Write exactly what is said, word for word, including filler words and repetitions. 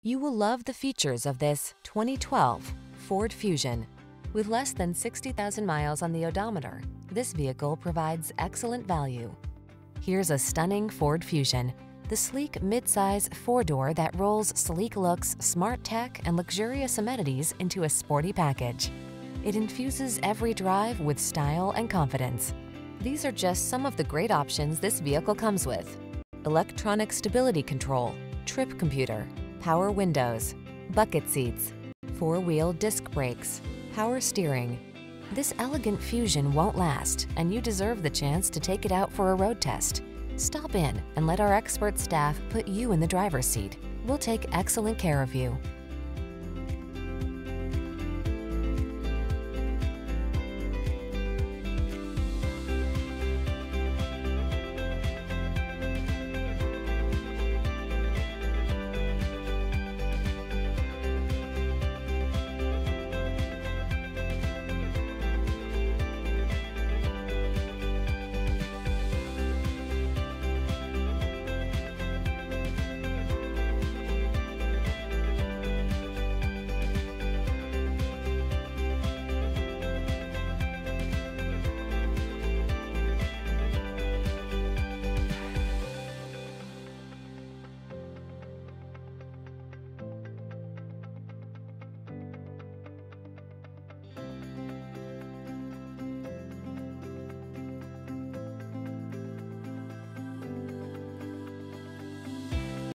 You will love the features of this twenty twelve Ford Fusion. With less than sixty thousand miles on the odometer, this vehicle provides excellent value. Here's a stunning Ford Fusion, the sleek midsize four-door that rolls sleek looks, smart tech, and luxurious amenities into a sporty package. It infuses every drive with style and confidence. These are just some of the great options this vehicle comes with: electronic stability control, trip computer, power windows, bucket seats, four-wheel disc brakes, power steering. This elegant Fusion won't last, and you deserve the chance to take it out for a road test. Stop in and let our expert staff put you in the driver's seat. We'll take excellent care of you.